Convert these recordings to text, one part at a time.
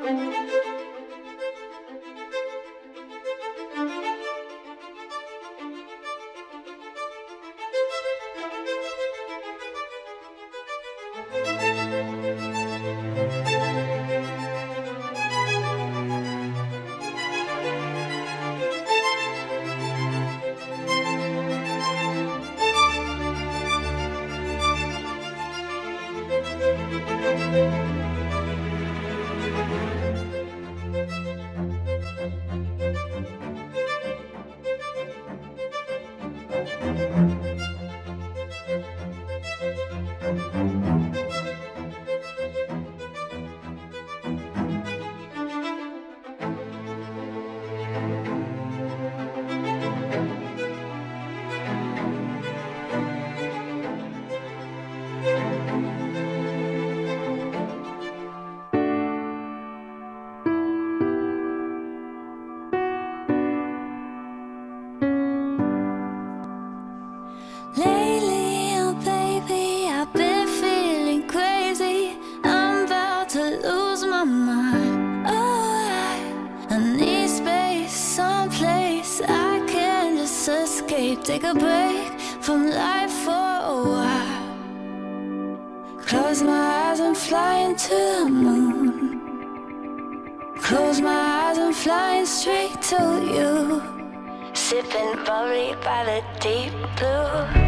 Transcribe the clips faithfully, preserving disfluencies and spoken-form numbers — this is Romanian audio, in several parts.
Take a break from life for a while. Close my eyes and fly into the moon. Close my eyes and flying straight to you. Sipping bubbly by the deep blue.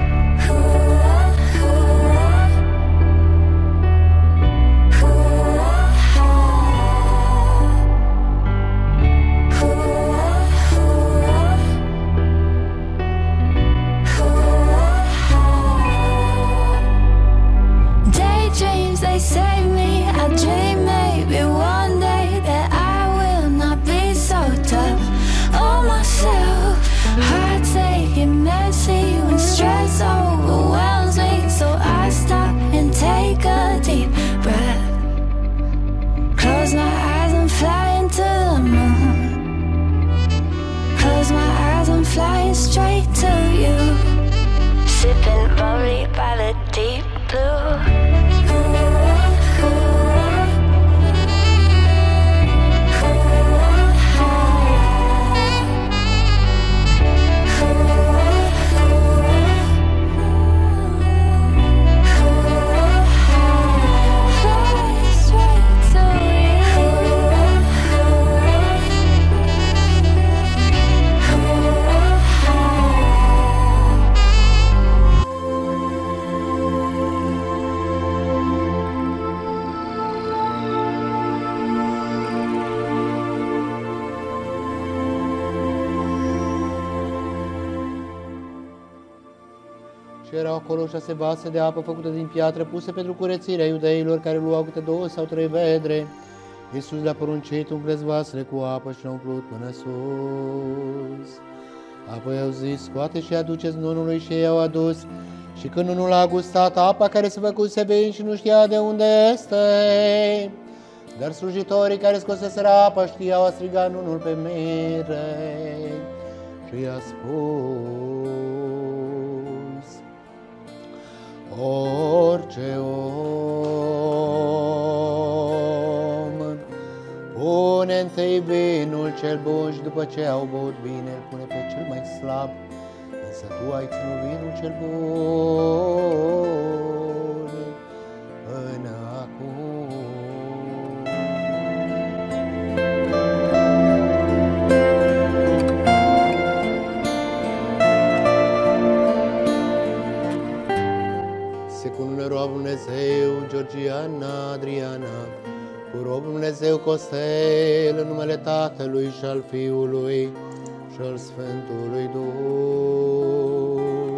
Save me, I dream maybe one day that I will not be so tough on myself. Heart taking messy when stress overwhelms me, so I stop and take a deep breath. Close my eyes and fly into the moon. Close my eyes and flying straight to you. Sipping bubbly by the deep blue. Și erau acolo șase vase de apă făcute din piatră, puse pentru curățirea iudeilor, care luau câte două sau trei vedre. Iisus le-a poruncit: umpleți vasele cu apă, și le-a umplut până sus. Apoi au zis: scoate și aduceți nunului, și ei au adus. Și când nunul a gustat apa care se făcuse vin și nu știa de unde este, dar slujitorii care scoseseră apa știau, a strigat nunul pe mire și i-a spus: orice om pune întâi vinul cel bun și după ce au băut bine îl pune pe cel mai slab, însă tu ai ținut vinul cel bun până acum. Se cunune rob Dumnezeu Georgiana Adriana, cu rob Dumnezeu Costel, în numele Tatălui și al Fiului și al Sfântului Duh.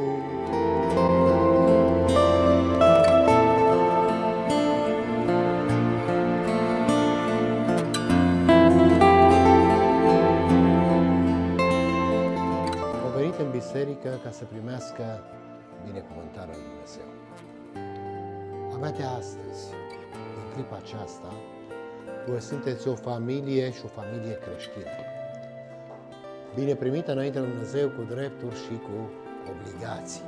Au venit în biserică ca să primească binecuvântarea lui Dumnezeu. Abia de astăzi, în clipa aceasta, voi sunteți o familie și o familie creștină, bine primită înainte de Dumnezeu, cu drepturi și cu obligații.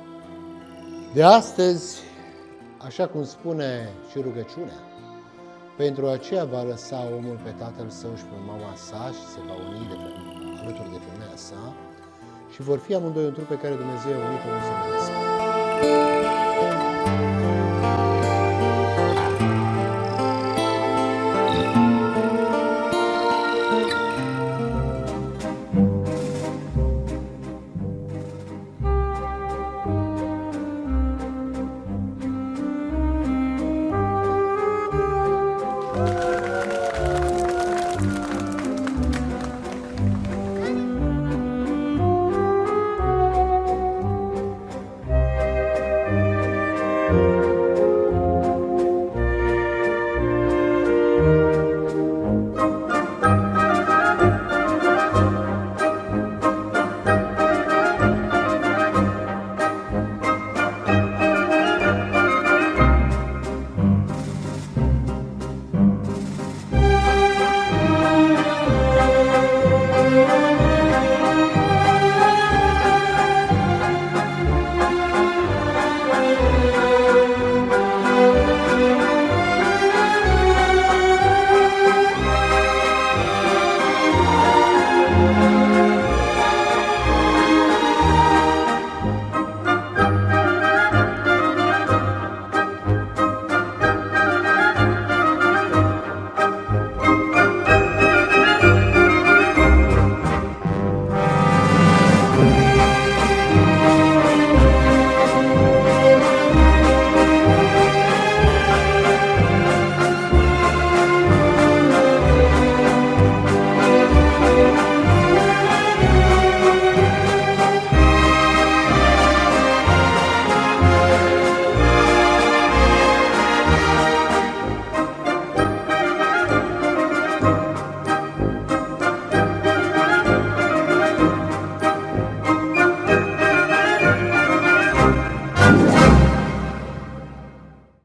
De astăzi, așa cum spune și rugăciunea, Pentru aceea va lăsa omul pe tatăl său și pe mama sa și se va uni de alături de femeia sa și vor fi amândoi un trup pe care Dumnezeu a unit-o nu se mai desparte.